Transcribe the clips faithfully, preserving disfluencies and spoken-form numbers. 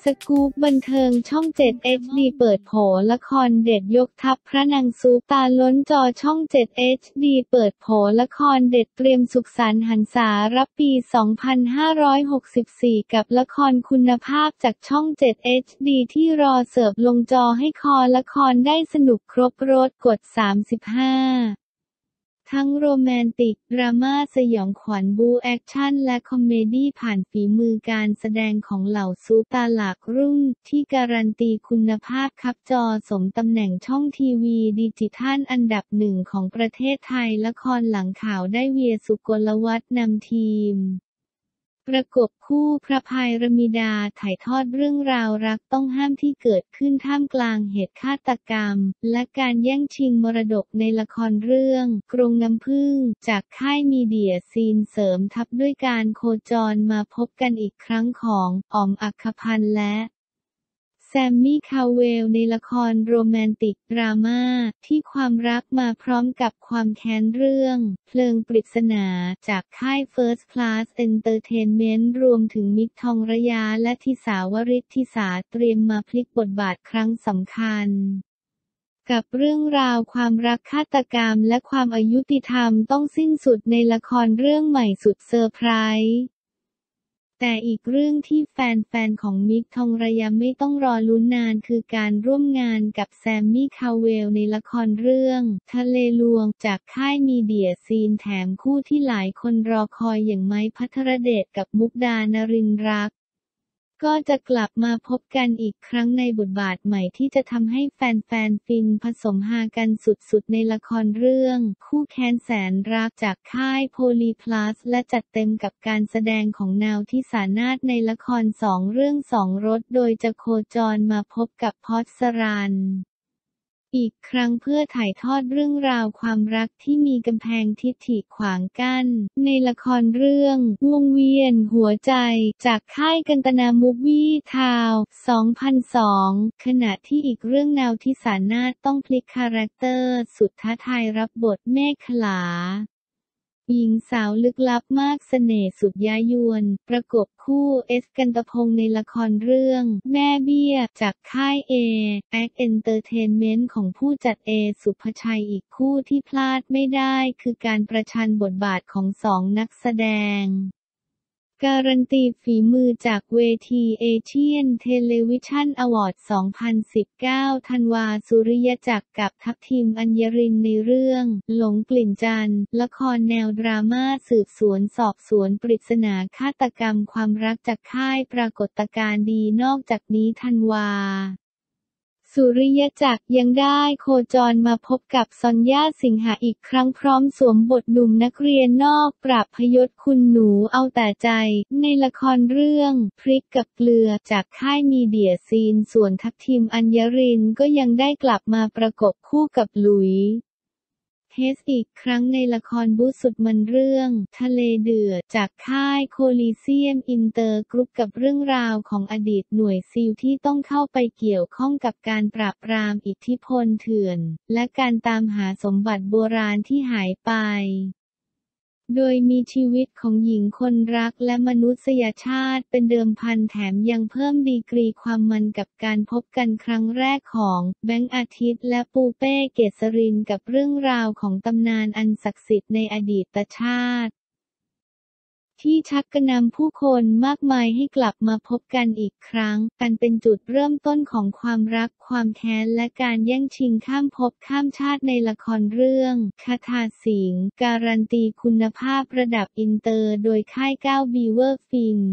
กู๊ปบันเทิงช่อง เจ็ด เอช ดี เปิดโผละครเด็ดยกทัพพระนางซุปตาล้นจอช่อง เจ็ด เอช ดี เปิดโผละครเด็ดเตรียมสุขสันต์หันษารับปี สองพันห้าร้อยหกสิบสี่ กับละครคุณภาพจากช่อง เจ็ด เอช ดี ที่รอเสิร์ฟลงจอให้คอละครได้สนุกครบรสกด สามสิบห้าทั้งโรแมนติก ดราม่าสยองขวัญบู๊แอคชั่นและคอมเมดี้ผ่านฝีมือการแสดงของเหล่าซุปตาหลากรุ่นที่การันตีคุณภาพคับจอสมตำแหน่งช่องทีวีดิจิทัลอันดับหนึ่งของประเทศไทยละครหลังข่าวได้เวียสุกลวัฒน์นำทีมประกบคู่พระพายรมิดาถ่ายทอดเรื่องราวรักต้องห้ามที่เกิดขึ้นท่ามกลางเหตุฆาตกรรมและการแย่งชิงมรดกในละครเรื่องกรงน้ำผึ้งจากค่ายมีเดียซีนเสริมทับด้วยการโคจรมาพบกันอีกครั้งของอ๋อมอัคคพันธ์และแซมมี่คาเวลในละครโรแมนติกดราม่าที่ความรักมาพร้อมกับความแค้นเรื่องเพลิงปริศนาจากค่าย First Class Entertainment รวมถึงมิก ทองระยะและธิสาวริธิสาเตรียมมาพลิกบทบาทครั้งสำคัญกับเรื่องราวความรักฆาตกรรมและความอายุติธรรมต้องสิ้นสุดในละครเรื่องใหม่สุดเซอร์ไพรส์แต่อีกเรื่องที่แฟนๆของมิก ทองระยะไม่ต้องรอลุ้นนานคือการร่วมงานกับแซมมี่คาเวลในละครเรื่องทะเลลวงจากค่ายมีเดียซีนแถมคู่ที่หลายคนรอคอยอย่างไม้ ภัทรเดชกับมุกดานรินทร์รักก็จะกลับมาพบกันอีกครั้งในบทบาทใหม่ที่จะทำให้แฟนๆฟินผสมฮากันสุดๆในละครเรื่องคู่แค้นแสนรักจากค่ายโพลีพลัสและจัดเต็มกับการแสดงของนาวทิสานาถในละครสองเรื่องสองรสโดยจะโคจรมาพบกับพจน์ สรัญอีกครั้งเพื่อถ่ายทอดเรื่องราวความรักที่มีกำแพงทิฐิขวางกั้นในละครเรื่องวงเวียนหัวใจจากค่ายกันตนามูฟวี่ทาวน์ สองพันสอง ขณะที่อีกเรื่องนาวทิสานาถต้องพลิกคาแรคเตอร์สุดท้าทายรับบทเมขลาหญิงสาวลึกลับมากเสน่ห์สุดย้ายวนประกบคู่เอสกันตพงษ์ในละครเรื่องแม่เบี้ยจากค่ายเอแอคเอนเตอร์เทนเมนต์ของผู้จัดเอสุภชัยอีกคู่ที่พลาดไม่ได้คือการประชันบทบาทของสองนักแสดงการันตีฝีมือจากเวทีเอเชียนเทเลวิชั่นอวอร์ด สองพันสิบเก้า ธันวาสุริยจักรกับทัพทิมอัญญรินในเรื่องหลงกลิ่นจันทร์ละครแนวดราม่าสืบสวนสอบสวนปริศนาฆาตกรรมความรักจากค่ายปรากฏการณ์ดีนอกจากนี้ธันวาสุริยจักรยังได้โคจรมาพบกับซอนย่าสิงหาอีกครั้งพร้อมสวมบทหนุ่มนักเรียนนอกปราบพยศคุณหนูเอาแต่ใจในละครเรื่องพริกกับเกลือจากค่ายมีเดียซีนส่วนทัพทิมอัญญรินก็ยังได้กลับมาประกบคู่กับหลุยเฮสอีกครั้งในละครบู๊สุดมันเรื่องทะเลเดือดจากค่ายโคลิเซียมอินเตอร์กรุ๊ปกับเรื่องราวของอดีตหน่วยซีลที่ต้องเข้าไปเกี่ยวข้องกับการปราบปรามอิทธิพลเถื่อนและการตามหาสมบัติโบราณที่หายไปโดยมีชีวิตของหญิงคนรักและมนุษยชาติเป็นเดิมพันแถมยังเพิ่มดีกรีความมันกับการพบกันครั้งแรกของแบงค์อาทิตย์และปูเป้เกษรินกับเรื่องราวของตำนานอันศักดิ์สิทธิ์ในอดีตชาติที่ชักกระนำผู้คนมากมายให้กลับมาพบกันอีกครั้งกันเป็นจุดเริ่มต้นของความรักความแค้นและการแย่งชิงข้ามภพข้ามชาติในละครเรื่องคาถาสิงห์การันตีคุณภาพระดับอินเตอร์โดยค่ายเก้าบีเวอร์ฟิล์ม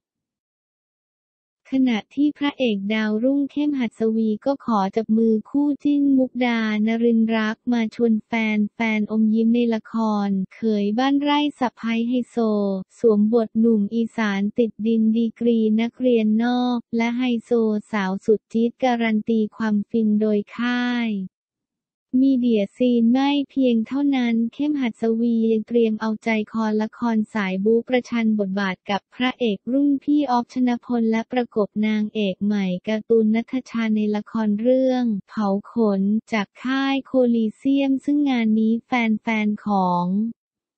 ขณะที่พระเอกดาวรุ่งเข้มหัสวีก็ขอจับมือคู่จิ้นมุกดานรินทร์รักมาชวนแฟนแฟนอมยิ้มในละครเขยบ้านไร่สะใภ้ไฮโซสวมบทหนุ่มอีสานติดดินดีกรีนักเรียนนอกและไฮโซสาวสุดจี๊ดการันตีความฟินโดยค่ายมีเดียซีนไม่เพียงเท่านั้นเข้มหัสวียังเตรียมเอาใจคอละครสายบู๊ประชันบทบาทกับพระเอกรุ่นพี่ออฟชนพลและประกบนางเอกใหม่การ์ตูนณัฐชาในละครเรื่องเผาขนจากค่ายโคลิเซียมซึ่งงานนี้แฟนๆของ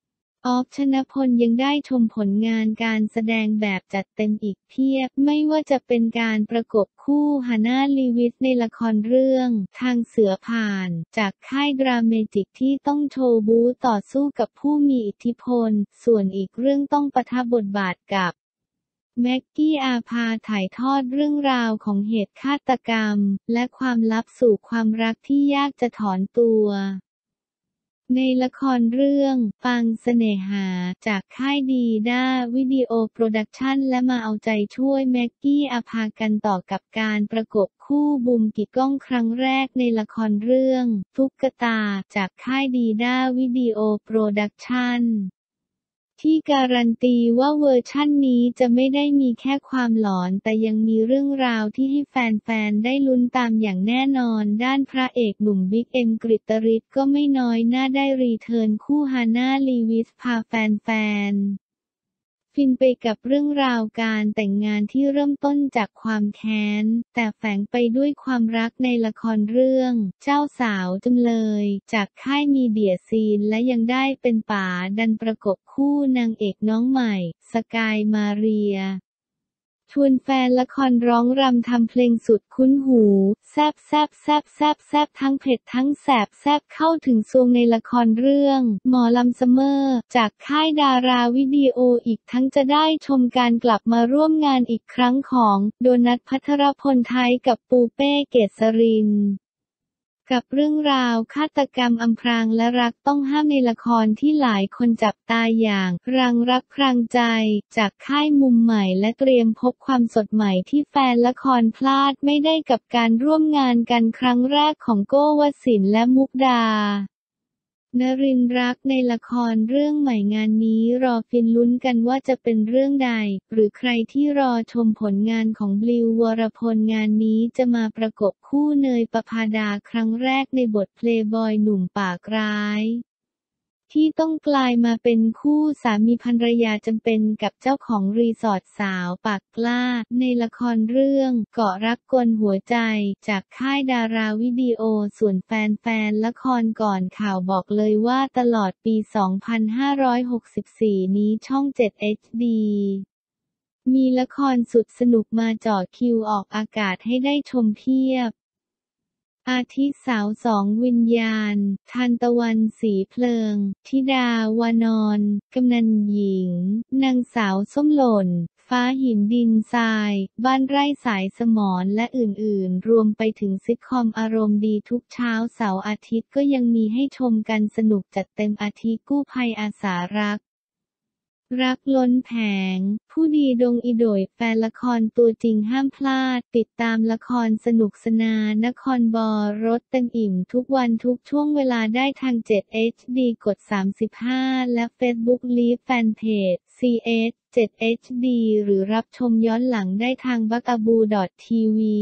ออฟ ชนพลยังได้ชมผลงานการแสดงแบบจัดเต็มอีกเพียบไม่ว่าจะเป็นการประกบคู่ฮาน่า ลีวิสในละครเรื่องทางเสือผ่านจากค่ายดราเมจิกที่ต้องโชว์บู๊ต่อสู้กับผู้มีอิทธิพลส่วนอีกเรื่องต้องปะทะบทบาทกับแม็กกี้อาภาถ่ายทอดเรื่องราวของเหตุฆาตกรรมและความลับสู่ความรักที่ยากจะถอนตัวในละครเรื่องปังเสน่หาจากค่ายดีด้าวิดีโอโปรดักชั่นและมาเอาใจช่วยแม็กกี้อาภากันต่อกับการประกบคู่บูมกิจก้องครั้งแรกในละครเรื่องตุ๊กตาจากค่ายดีด้าวิดีโอโปรดักชั่นที่การันตีว่าเวอร์ชั่นนี้จะไม่ได้มีแค่ความหลอนแต่ยังมีเรื่องราวที่ให้แฟนๆได้ลุ้นตามอย่างแน่นอนด้านพระเอกหนุ่มบิ๊กเอ็มกฤตฤทธิ์ก็ไม่น้อยหน้าได้รีเทิร์นคู่ฮาน่า ลีวิสพาแฟนๆฟินไปกับเรื่องราวการแต่งงานที่เริ่มต้นจากความแค้นแต่แฝงไปด้วยความรักในละครเรื่องเจ้าสาวจำเลยจากค่ายมีเดียซีนและยังได้เป็นป๋าดันประกบคู่นางเอกน้องใหม่สกายมาเรียชวนแฟนละครร้องรำทำเพลงสุดคุ้นหูแซบแซบแซบแซบแซบทั้งเผ็ดทั้งแสบแซบเข้าถึงทรวงในละครเรื่องหมอลำซัมเมอร์จากค่ายดาราวิดีโออีกทั้งจะได้ชมการกลับมาร่วมงานอีกครั้งของโดนัท ภัทรพลไทยกับปูเป้เกษรินทร์กับเรื่องราวฆาตกรรมอำพรางและรักต้องห้ามในละครที่หลายคนจับตาอย่างรังรักพรางใจจากค่ายมุมใหม่และเตรียมพบความสดใหม่ที่แฟนละครพลาดไม่ได้กับการร่วมงานกันครั้งแรกของโก้วสินทร์และมุกดานรินทร์รักในละครเรื่องใหม่งานนี้รอฟินลุ้นกันว่าจะเป็นเรื่องใดหรือใครที่รอชมผลงานของบลิว วรพลงานนี้จะมาประกบคู่เนยปภาดาครั้งแรกในบทเพลย์บอยหนุ่มปากร้ายที่ต้องกลายมาเป็นคู่สามีภรรยาจำเป็นกับเจ้าของรีสอร์ทสาวปากกล้าในละครเรื่องเกาะรักกลหัวใจจากค่ายดาราวิดีโอส่วนแฟนๆละครก่อนข่าวบอกเลยว่าตลอดปี สองพันห้าร้อยหกสิบสี่ นี้ช่อง เจ็ด เอช ดี มีละครสุดสนุกมาจ่อคิวออกอากาศให้ได้ชมเพียบอาทิสาวสองวิญญาณทันตะวันสีเพลิงธิดาวานอนกำนันหญิงนางสาวส้มหล่นฟ้าหินดินทรายบ้านไร่สายสมรและอื่นๆรวมไปถึงซิทคอมอารมณ์ดีทุกเช้าเสาร์อาทิตย์ก็ยังมีให้ชมกันสนุกจัดเต็มอาทิกู้ภัยอาสารักรักล้นแผงผู้ดีดงอีโดยแฟนละครตัวจริงห้ามพลาดติดตามละครสนุกสนานนครบอรถเต็มอิ่มทุกวันทุกช่วงเวลาได้ทาง เจ็ด เอช ดี กด สามสิบห้า และ Facebook Live Fanpage ซี เอส เจ็ด เอช ดี หรือรับชมย้อนหลังได้ทาง บักอะบู ดอท ที วี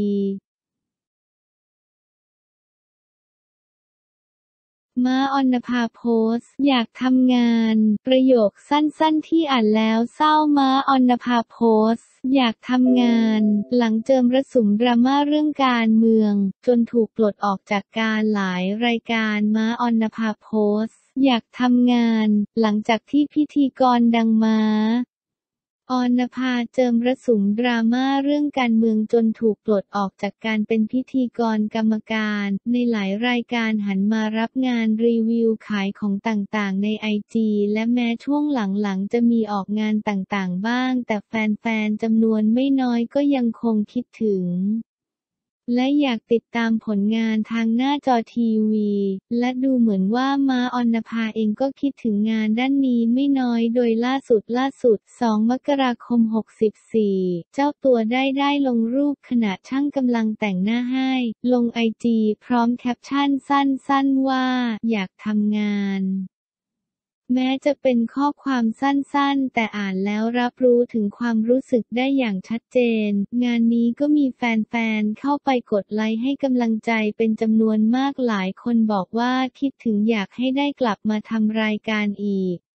ม้า อรรณภาโพสต์อยากทำงานประโยคสั้นๆที่อ่านแล้วเศร้าม้า อรรณภาโพสต์อยากทำงานหลังเจอมรสุมดราม่าเรื่องการเมืองจนถูกปลดออกจากการหลายรายการม้า อรรณภาโพสต์อยากทำงานหลังจากที่พิธีกรดังม้าอรณภาเจิมรสุมดราม่าเรื่องการเมืองจนถูกปลดออกจากการเป็นพิธีกรกรรมการในหลายรายการหันมารับงานรีวิวขายของต่างๆในไอจีและแม้ช่วงหลังๆจะมีออกงานต่างๆบ้างแต่แฟนๆจำนวนไม่น้อยก็ยังคงคิดถึงและอยากติดตามผลงานทางหน้าจอทีวีและดูเหมือนว่าม้า อรรณภาเองก็คิดถึงงานด้านนี้ไม่น้อยโดยล่าสุดล่าสุด สอง มกราคม หกสี่ เจ้าตัวได้ได้ลงรูปขณะช่างกำลังแต่งหน้าให้ลงไอจีพร้อมแคปชั่นสั้นๆว่าอยากทำงานแม้จะเป็นข้อความสั้นๆแต่อ่านแล้วรับรู้ถึงความรู้สึกได้อย่างชัดเจนงานนี้ก็มีแฟนๆเข้าไปกดไลค์ให้กำลังใจเป็นจำนวนมากหลายคนบอกว่าคิดถึงอยากให้ได้กลับมาทำรายการอีก